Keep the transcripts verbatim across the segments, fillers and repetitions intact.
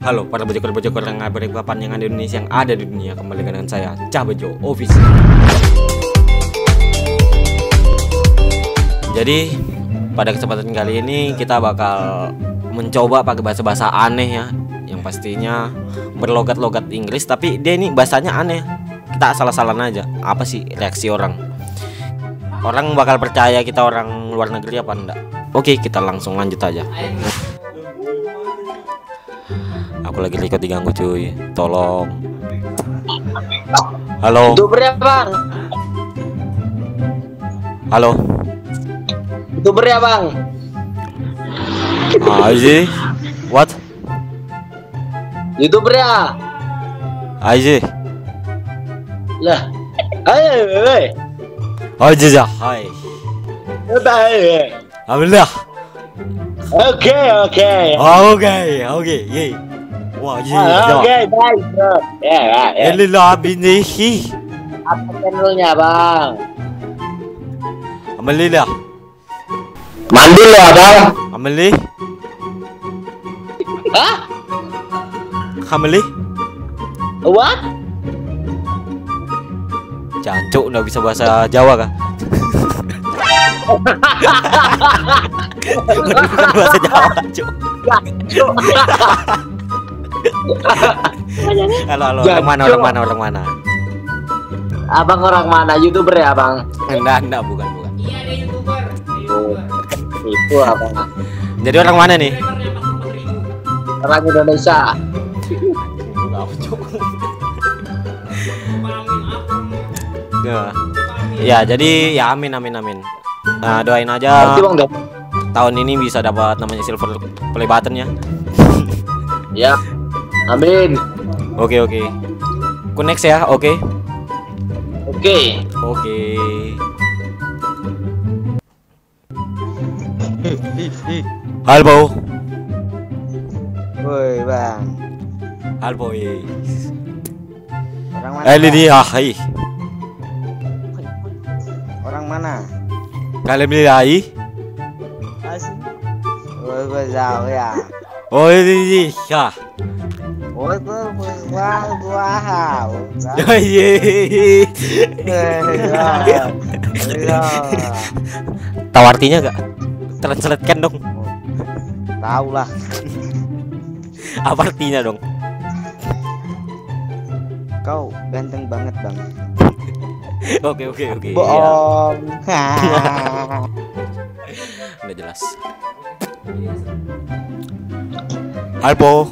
Halo para bojokor-bojokor yang ngabarin papan yang ada di Indonesia, yang ada di dunia. Kembali dengan saya Cah Bejo Official. Jadi pada kesempatan kali ini kita bakal mencoba pakai bahasa-bahasa aneh ya, yang pastinya berlogat-logat Inggris, tapi dia ini bahasanya aneh. Kita salah-salahan aja. Apa sih reaksi orang? Orang bakal percaya kita orang luar negeri apa enggak? Oke, kita langsung lanjut aja. Aku lagi record diganggu cuy, tolong. Halo. Itu berapa bang? Halo. Itu berapa bang? Aji, what? Youtuber ya? Aji. Lah, ayo, ayo. Aji ya, hai. Bye. Alhamdulillah. Oke, oke. Oke, oke, ye. Wah, Aji. Oke, baik bro. Ya, ya, ya. Alhamdulillah binihi. Apa channelnya bang? Alhamdulillah. Mandul ya bang? Ameli. Hah? Ameli. What? Jancuk nggak bisa bahasa Jawa kah? Bukan bahasa Jawa, cuk. Halo, halo. Orang mana, orang mana, orang mana? Abang orang mana? Youtuber ya bang? Enggak, enggak, bukan, bukan. Iya, dia YouTuber. Dia YouTuber. Itu abang. Jadi orang mana nih? Subscribernya empat puluh ribu. Orang Indonesia. Enggak, cuk. Pahamin apa? Ya. Ya, jadi ya amin, amin, amin. Nah, doain aja Nanti bang deh. tahun ini bisa dapat namanya silver play button ya. Ya. Amin. Oke, oke. Ku next ya, oke. Oke. Oke. Halo. Woi bang, Halo, ye. orang mana? Eh, Bang? ini ah, hai. Orang mana? Kalian beli lagi? Asli. Woi gue jauh ya. Oh, ini ya. Woi gue wah wah. Oh, ye. Tahu artinya gak? Translatekan dong. Tahu lah. Apa artinya dong? Kau ganteng banget bang. Oke, oke, oke. Bohong. Udah jelas. Halo.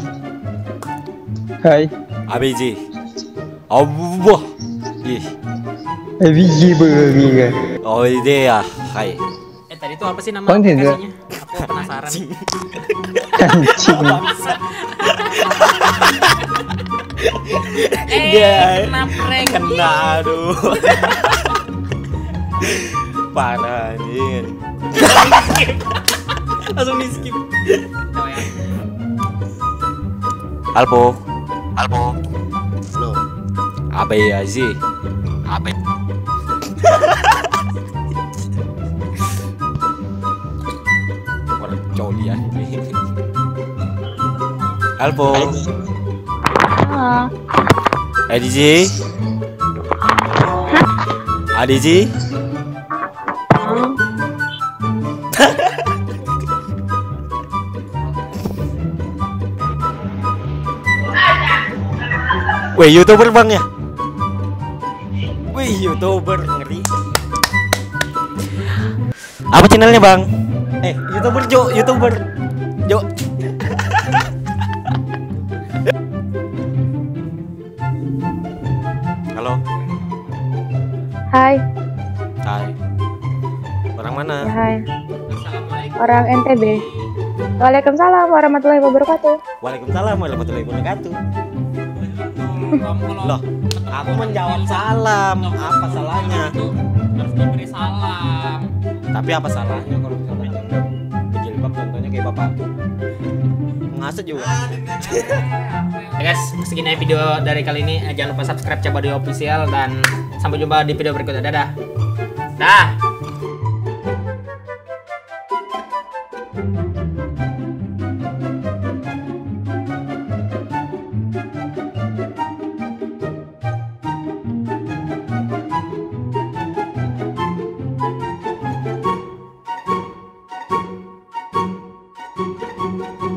Hai, A B J. Allah. Ih. biji begini. Oh, ide ya. Hai. Eh, tadi itu apa sih nama Konten ya? aplikasinya? Aku penasaran. Anjing. Eh, Dia kena prank. kena, aduh. Parah anjir. Langsung di skip. Coba ya. Alpo. Alpo. Halo. Abe ya sih. Abe. Orang coli ya. Alpo. Adiji. Adiji. Wih, YouTuber bang ya? Wih, YouTuber ngeri. Apa channelnya bang? Eh, YouTuber Jo, YouTuber Jo. Halo. Hai, Hai. Orang mana? ya hai. Assalamualaikum. Orang N T B. Waalaikumsalam warahmatullahi wabarakatuh. Waalaikumsalam warahmatullahi wabarakatuh. Kamu kalau Loh, aku menjawab salam. Apa salahnya? harus diberi salam. Tapi apa salahnya kalau misalnya yang berjilbab contohnya kayak bapakku? Ngasut juga. Ya guys, segini video dari kali ini. Eh, jangan lupa subscribe Cah Bejo Official dan sampai jumpa di video berikutnya. Dadah. Dah. Dadah.